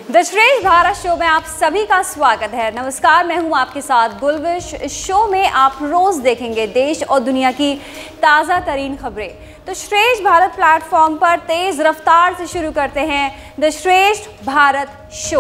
The श्रेष्ठ Bharat show में आप सभी का स्वागत है। नमस्कार, मैं हूं आपके साथ गुलविश। इस शो में आप रोज देखेंगे देश और दुनिया की ताज़ा तरीन खबरें। तो श्रेष्ठ भारत प्लेटफॉर्म पर तेज रफ्तार से शुरू करते हैं द श्रेष्ठ भारत शो।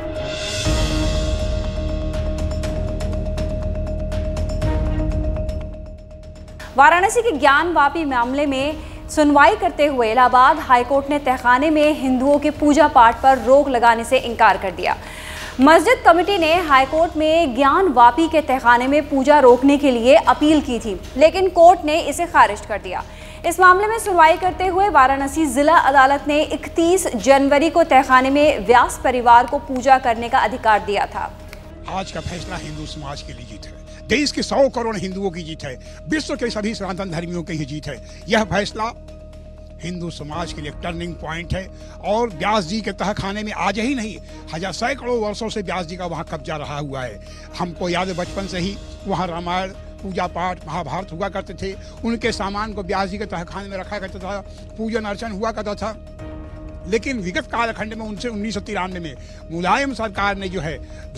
वाराणसी के ज्ञानवापी मामले में सुनवाई करते हुए इलाहाबाद हाईकोर्ट ने तहखाने में हिंदुओं के पूजा पाठ पर रोक लगाने से इनकार कर दिया। मस्जिद कमेटी ने हाईकोर्ट में ज्ञानवापी के तहखाने में पूजा रोकने के लिए अपील की थी, लेकिन कोर्ट ने इसे खारिज कर दिया। इस मामले में सुनवाई करते हुए वाराणसी जिला अदालत ने 31 जनवरी को तहखाने में व्यास परिवार को पूजा करने का अधिकार दिया था। आज का फैसला हिंदू समाज के लिए जीत है, देश के 100 करोड़ हिंदुओं की जीत है, विश्व के सभी सनातन धर्मियों की ही जीत है। यह फैसला हिंदू समाज के लिए टर्निंग पॉइंट है और व्यास जी के तहखाने में आज ही नहीं, सैकड़ों वर्षों से व्यास जी का वहाँ कब्जा रहा हुआ है। हमको याद है बचपन से ही वहाँ रामायण, पूजा पाठ, महाभारत हुआ करते थे। उनके सामान को व्यास जी के तहखाने में रखा करता था, पूजन अर्चन हुआ करता था। लेकिन विगत कालखंड में उनसे 1993 में मुलायम सरकार ने जो है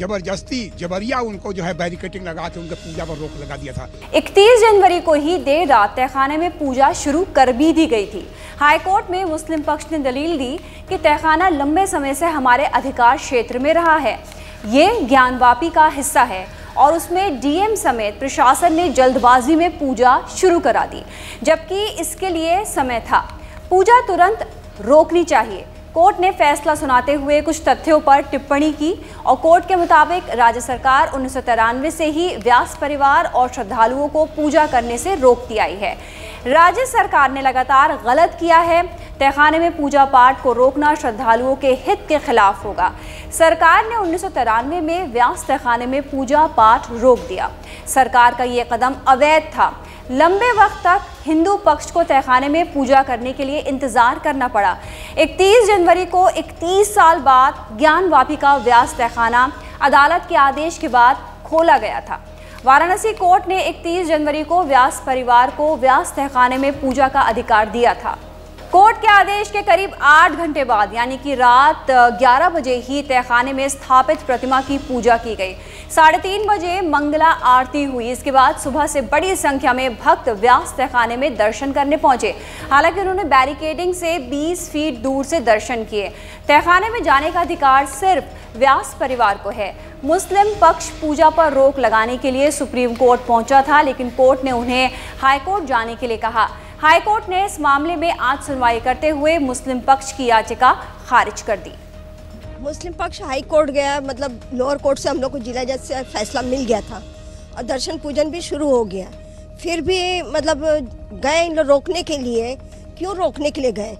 जबरिया उनको जो है बैरिकेटिंग लगा के उनके पूजा पर रोक लगा दिया था। 31 जनवरी को ही देर रात तहखाने में पूजा शुरू कर भी दी गई थी। हाईकोर्ट में मुस्लिम पक्ष ने दलील दी कि तहखाना लंबे समय से हमारे अधिकार क्षेत्र में रहा है, ये ज्ञानवापी का हिस्सा है और उसमें डीएम समेत प्रशासन ने जल्दबाजी में पूजा शुरू करा दी, जबकि इसके लिए समय था। पूजा तुरंत रोकनी चाहिए। कोर्ट ने फैसला सुनाते हुए कुछ तथ्यों पर टिप्पणी की और कोर्ट के मुताबिक राज्य सरकार 1993 से ही व्यास परिवार और श्रद्धालुओं को पूजा करने से रोकती आई है। राज्य सरकार ने लगातार गलत किया है। तहखाने में पूजा पाठ को रोकना श्रद्धालुओं के हित के खिलाफ होगा। सरकार ने 1993 में व्यास तहखाने में पूजा पाठ रोक दिया। सरकार का ये कदम अवैध था। लंबे वक्त तक हिंदू पक्ष को तहखाने में पूजा करने के लिए इंतजार करना पड़ा। 31 जनवरी को 31 साल बाद ज्ञानवापी का व्यास तहखाना अदालत के आदेश के बाद खोला गया था। वाराणसी कोर्ट ने 31 जनवरी को व्यास परिवार को व्यास तहखाने में पूजा का अधिकार दिया था। कोर्ट के आदेश के करीब 8 घंटे बाद यानी कि रात 11 बजे ही तहखाने में स्थापित प्रतिमा की पूजा की गई। 3:30 बजे मंगला आरती हुई। इसके बाद सुबह से बड़ी संख्या में भक्त व्यास तहखाने में दर्शन करने पहुंचे। हालांकि उन्होंने बैरिकेडिंग से 20 फीट दूर से दर्शन किए। तहखाने में जाने का अधिकार सिर्फ व्यास परिवार को है। मुस्लिम पक्ष पूजा पर रोक लगाने के लिए सुप्रीम कोर्ट पहुंचा था, लेकिन कोर्ट ने उन्हें हाईकोर्ट जाने के लिए कहा। हाईकोर्ट ने इस मामले में आज सुनवाई करते हुए मुस्लिम पक्ष की याचिका खारिज कर दी। मुस्लिम पक्ष हाई कोर्ट गया, मतलब लोअर कोर्ट से हम लोग को जिला जज से फैसला मिल गया था और दर्शन पूजन भी शुरू हो गया। फिर भी मतलब गए इन लोग रोकने के लिए। क्यों रोकने के लिए गए?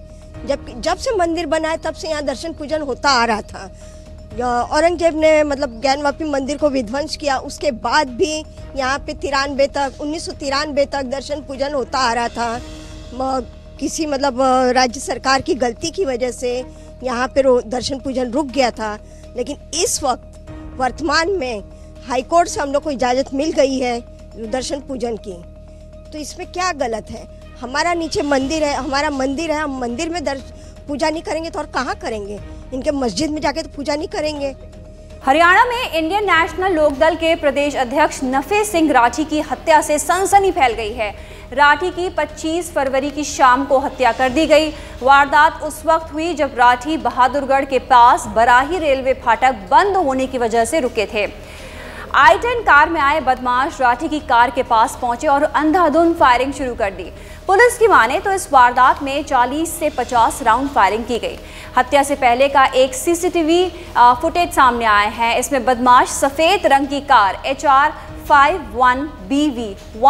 जब से मंदिर बना है तब से यहाँ दर्शन पूजन होता आ रहा था। औरंगजेब ने मतलब ज्ञानवापी मंदिर को विध्वंस किया, उसके बाद भी यहाँ पे 1993 तक दर्शन पूजन होता आ रहा था। किसी मतलब राज्य सरकार की गलती की वजह से यहाँ पे दर्शन पूजन रुक गया था। लेकिन इस वक्त वर्तमान में हाईकोर्ट से हम लोग को इजाज़त मिल गई है दर्शन पूजन की, तो इसमें क्या गलत है? हमारा नीचे मंदिर है, हमारा मंदिर है, हम मंदिर में पूजा नहीं करेंगे तो और कहाँ करेंगे? इनके मस्जिद में जाके तो पूजा नहीं करेंगे। हरियाणा में इंडियन नेशनल लोकदल के प्रदेश अध्यक्ष नफे सिंह राठी की हत्या से सनसनी फैल गई है। राठी की 25 फरवरी की शाम को हत्या कर दी गई। वारदात उस वक्त हुई जब राठी बहादुरगढ़ के पास बराही रेलवे फाटक बंद होने की वजह से रुके थे। i10 कार में आए बदमाश राठी की कार के पास पहुंचे और अंधाधुंध फायरिंग शुरू कर दी। पुलिस की माने तो इस वारदात में 40 से 50 राउंड फायरिंग की गई। हत्या से पहले का एक सीसीटीवी फुटेज सामने आया है। इसमें बदमाश सफ़ेद रंग की कार HR 51BV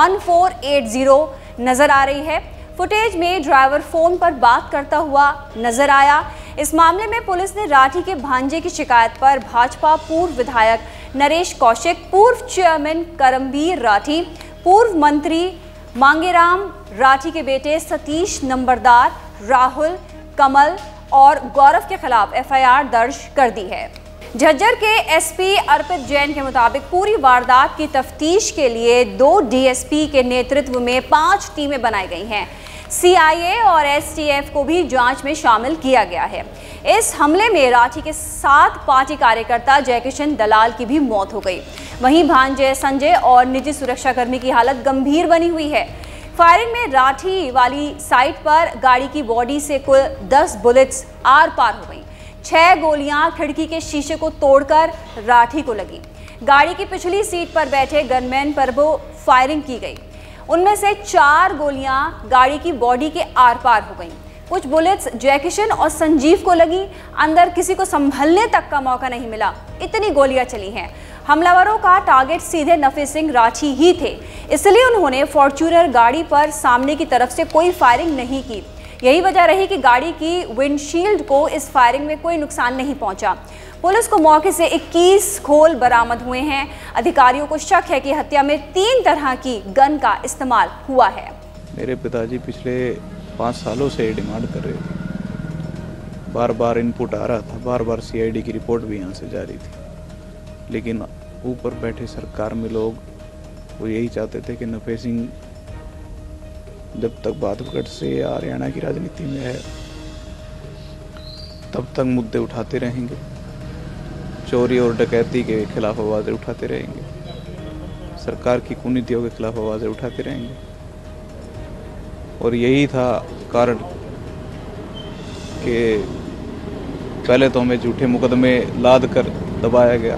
1480 नजर आ रही है। फुटेज में ड्राइवर फोन पर बात करता हुआ नजर आया। इस मामले में पुलिस ने राठी के भांजे की शिकायत पर भाजपा पूर्व विधायक नरेश कौशिक, पूर्व चेयरमैन करमबीर राठी, पूर्व मंत्री मांगेराम राठी के बेटे सतीश नंबरदार, राहुल, कमल और गौरव के खिलाफ FIR दर्ज कर दी है। झज्जर के SP अर्पित जैन के मुताबिक पूरी वारदात की तफ्तीश के लिए 2 DSP के नेतृत्व में 5 टीमें बनाई गई हैं। CIA और STF को भी जांच में शामिल किया गया है। इस हमले में राठी के 7 पार्टी कार्यकर्ता जयकिशन दलाल की भी मौत हो गई। वहीं भांजे संजय और निजी सुरक्षाकर्मी की हालत गंभीर बनी हुई है। फायरिंग में राठी वाली साइट पर गाड़ी की बॉडी से कुल 10 बुलेट्स आर पार हो गई। 6 गोलियां खिड़की के शीशे को तोड़कर राठी को लगी। गाड़ी की पिछली सीट पर बैठे गनमैन पर वो फायरिंग की गई। उनमें से 4 गोलियां गाड़ी की बॉडी के आर पार हो गईं। कुछ बुलेट्स जयकिशन और संजीव को लगी। अंदर किसी को संभलने तक का मौका नहीं मिला, इतनी गोलियां चली हैं। हमलावरों का टारगेट सीधे नफी सिंह राठी ही थे, इसलिए उन्होंने फॉर्च्यूनर गाड़ी पर सामने की तरफ से कोई फायरिंग नहीं की। यही वजह रही कि गाड़ी की विंडशील्ड को इस फायरिंग में कोई नुकसान नहीं पहुंचा। पुलिस को मौके से 21 खोल बरामद हुए हैं। अधिकारियों को शक है कि हत्या में 3 तरह की गन का इस्तेमाल हुआ है। मेरे पिताजी पिछले 5 सालों से डिमांड कर रहे थे, बार बार इनपुट आ रहा था, बार बार CID की रिपोर्ट भी यहाँ से जा रही थी, लेकिन ऊपर बैठे सरकार में लोग वो यही चाहते थे कि नफे सिंह जब तक बादलगढ़ से या हरियाणा की राजनीति में है तब तक मुद्दे उठाते रहेंगे, चोरी और डकैती के खिलाफ आवाज़ें उठाते रहेंगे, सरकार की कुनीतियों के खिलाफ आवाज़ें उठाते रहेंगे। और यही था कारण कि पहले तो हमें झूठे मुकदमे लाद कर दबाया गया,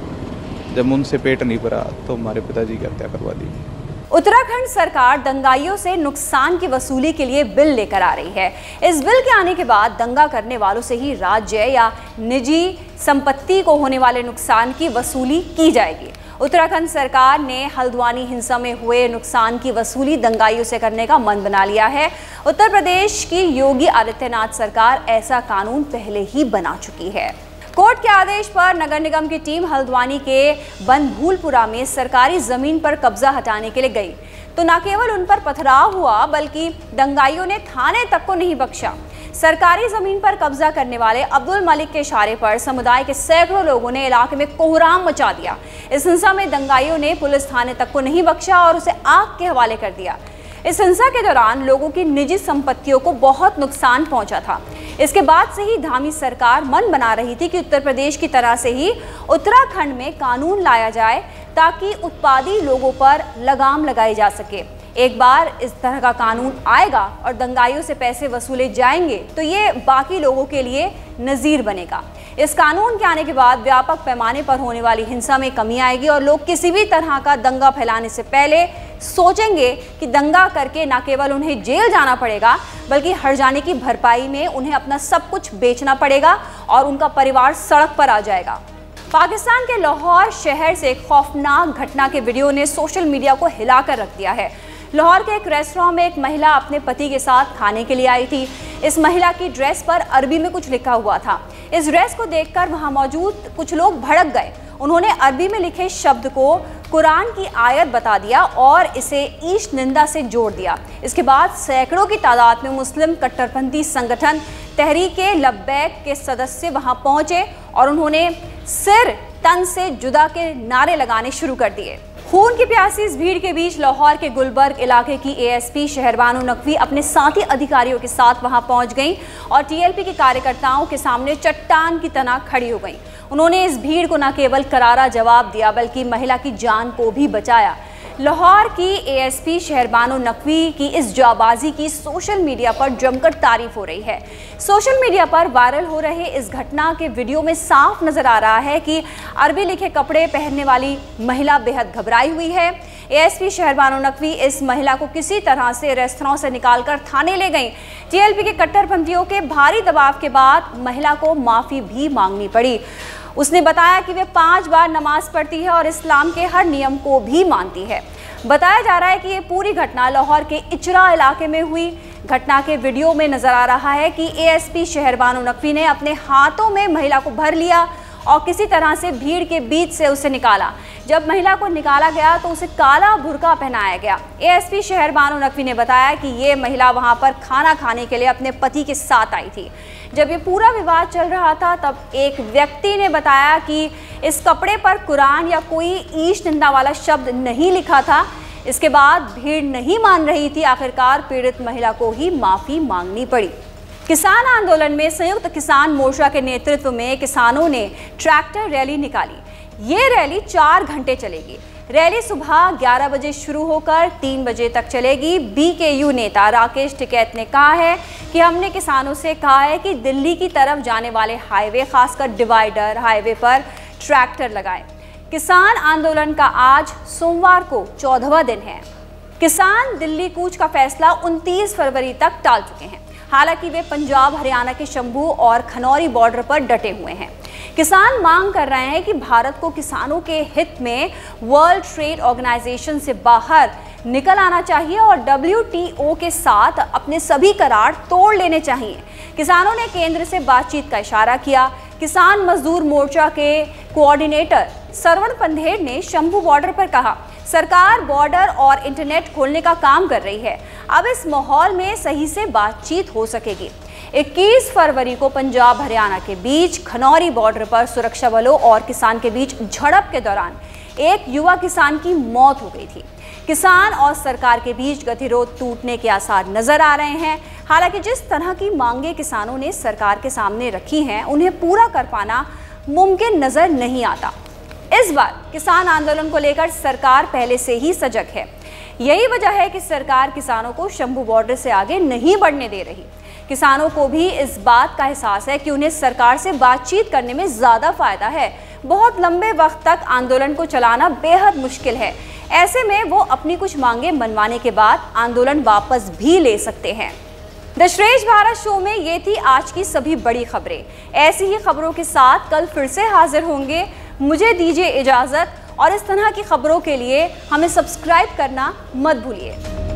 जब उनसे पेट नहीं भरा तो हमारे पिताजी की हत्या करवा दी। उत्तराखंड सरकार दंगाइयों से नुकसान की वसूली के लिए बिल लेकर आ रही है। इस बिल के आने के बाद दंगा करने वालों से ही राज्य या निजी संपत्ति को होने वाले नुकसान की वसूली की जाएगी। उत्तराखंड सरकार ने हल्द्वानी हिंसा में हुए नुकसान की वसूली दंगाइयों से करने का मन बना लिया है। उत्तर प्रदेश की योगी आदित्यनाथ सरकार ऐसा कानून पहले ही बना चुकी है। कोर्ट के आदेश पर नगर निगम की टीम हल्द्वानी के बनभूलपुरा में सरकारी जमीन पर कब्जा हटाने के लिए गई तो न केवल उन पर पथराव हुआ बल्कि दंगाइयों ने थाने तक को नहीं बख्शा। सरकारी जमीन पर कब्जा करने वाले अब्दुल मलिक के इशारे पर समुदाय के सैकड़ों लोगों ने इलाके में कोहराम मचा दिया। इस हिंसा में दंगाइयों ने पुलिस थाने तक को नहीं बख्शा और उसे आग के हवाले कर दिया। इस हिंसा के दौरान लोगों की निजी संपत्तियों को बहुत नुकसान पहुंचा था। इसके बाद से ही धामी सरकार मन बना रही थी कि उत्तर प्रदेश की तरह से ही उत्तराखंड में कानून लाया जाए ताकि उत्पादी लोगों पर लगाम लगाई जा सके। एक बार इस तरह का कानून आएगा और दंगाइयों से पैसे वसूले जाएंगे तो ये बाकी लोगों के लिए नज़ीर बनेगा। इस कानून के आने के बाद व्यापक पैमाने पर होने वाली हिंसा में कमी आएगी और लोग किसी भी तरह का दंगा फैलाने से पहले सोचेंगे कि दंगा करके न केवल उन्हें जेल जाना पड़ेगा बल्कि हर जाने की भरपाई में उन्हें अपना सब कुछ बेचना पड़ेगा और उनका परिवार सड़क पर आ जाएगा। पाकिस्तान के लाहौर शहर से एक खौफनाक घटना के वीडियो ने सोशल मीडिया को हिलाकर रख दिया है। लाहौर के एक रेस्टोरेंट में एक महिला अपने पति के साथ खाने के लिए आई थी। इस महिला की ड्रेस पर अरबी में कुछ लिखा हुआ था। इस ड्रेस को देखकर वहां मौजूद कुछ लोग भड़क गए। उन्होंने अरबी में लिखे शब्द को कुरान की आयत बता दिया और इसे ईश निंदा से जोड़ दिया। इसके बाद सैकड़ों की तादाद में मुस्लिम कट्टरपंथी संगठन तहरीके लब्बैक के सदस्य वहां पहुंचे और उन्होंने सिर तन से जुदा के नारे लगाने शुरू कर दिए। खून की प्यासी इस भीड़ के बीच लाहौर के गुलबर्ग इलाके की ASP शहरबानो नकवी अपने साथी अधिकारियों के साथ वहां पहुंच गईं और TLP के कार्यकर्ताओं के सामने चट्टान की तरह खड़ी हो गईं। उन्होंने इस भीड़ को न केवल करारा जवाब दिया बल्कि महिला की जान को भी बचाया। लाहौर की ASP शहरबानो नकवी की इस जाबाजी की सोशल मीडिया पर जमकर तारीफ हो रही है। सोशल मीडिया पर वायरल हो रहे इस घटना के वीडियो में साफ नजर आ रहा है कि अरबी लिखे कपड़े पहनने वाली महिला बेहद घबराई हुई है। ASP शहरबानो नकवी इस महिला को किसी तरह से रेस्तरां से निकालकर थाने ले गई। TLP के कट्टरपंथियों के भारी दबाव के बाद महिला को माफ़ी भी मांगनी पड़ी। उसने बताया कि वे 5 बार नमाज पढ़ती है और इस्लाम के हर नियम को भी मानती है। बताया जा रहा है कि ये पूरी घटना लाहौर के इचरा इलाके में हुई। घटना के वीडियो में नजर आ रहा है कि ASP शहरबानो नकवी ने अपने हाथों में महिला को भर लिया और किसी तरह से भीड़ के बीच से उसे निकाला। जब महिला को निकाला गया तो उसे काला बुर्का पहनाया गया। ASP शहरबानो नकवी ने बताया कि ये महिला वहां पर खाना खाने के लिए अपने पति के साथ आई थी। जब ये पूरा विवाद चल रहा था तब एक व्यक्ति ने बताया कि इस कपड़े पर कुरान या कोई ईश निंदा वाला शब्द नहीं लिखा था। इसके बाद भीड़ नहीं मान रही थी, आखिरकार पीड़ित महिला को ही माफी मांगनी पड़ी। किसान आंदोलन में संयुक्त किसान मोर्चा के नेतृत्व में किसानों ने ट्रैक्टर रैली निकाली। ये रैली 4 घंटे चलेगी। रैली सुबह 11 बजे शुरू होकर 3 बजे तक चलेगी। बीकेयू नेता राकेश टिकैत ने कहा है कि हमने किसानों से कहा है कि दिल्ली की तरफ जाने वाले हाईवे, खासकर डिवाइडर हाईवे पर ट्रैक्टर लगाएं। किसान आंदोलन का आज सोमवार को 14वां दिन है। किसान दिल्ली कूच का फैसला 29 फरवरी तक टाल चुके हैं। हालांकि वे पंजाब हरियाणा के शंभू और खनौरी बॉर्डर पर डटे हुए हैं। किसान मांग कर रहे हैं कि भारत को किसानों के हित में वर्ल्ड ट्रेड ऑर्गेनाइजेशन से बाहर निकल आना चाहिए और WTO के साथ अपने सभी करार तोड़ लेने चाहिए। किसानों ने केंद्र से बातचीत का इशारा किया। किसान मजदूर मोर्चा के कोऑर्डिनेटर सरवण पंधेर ने शंभू बॉर्डर पर कहा, सरकार बॉर्डर और इंटरनेट खोलने का काम कर रही है। अब इस माहौल में सही से बातचीत हो सकेगी। 21 फरवरी को पंजाब हरियाणा के बीच खनौरी बॉर्डर पर सुरक्षा बलों और किसान के बीच झड़प के दौरान एक युवा किसान की मौत हो गई थी। किसान और सरकार के बीच गतिरोध टूटने के आसार नजर आ रहे हैं। हालांकि जिस तरह की मांगे किसानों ने सरकार के सामने रखी हैं, उन्हें पूरा कर पाना मुमकिन नजर नहीं आता। इस बार किसान आंदोलन को लेकर सरकार पहले से ही सजग है। यही वजह है कि सरकार किसानों को शंभू बॉर्डर से आगे नहीं बढ़ने दे रही। किसानों को भी इस बात का एहसास है कि उन्हें सरकार से बातचीत करने में ज़्यादा फायदा है। बहुत लंबे वक्त तक आंदोलन को चलाना बेहद मुश्किल है। ऐसे में वो अपनी कुछ मांगे मनवाने के बाद आंदोलन वापस भी ले सकते हैं। द श्रेष्ठ भारत शो में ये थी आज की सभी बड़ी खबरें। ऐसी ही खबरों के साथ कल फिर से हाजिर होंगे। मुझे दीजिए इजाज़त और इस तरह की खबरों के लिए हमें सब्सक्राइब करना मत भूलिए।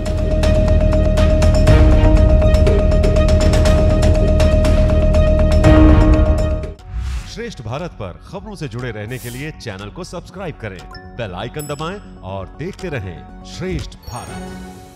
श्रेष्ठ भारत पर खबरों से जुड़े रहने के लिए चैनल को सब्सक्राइब करें, बेल आइकन दबाएं और देखते रहें श्रेष्ठ भारत।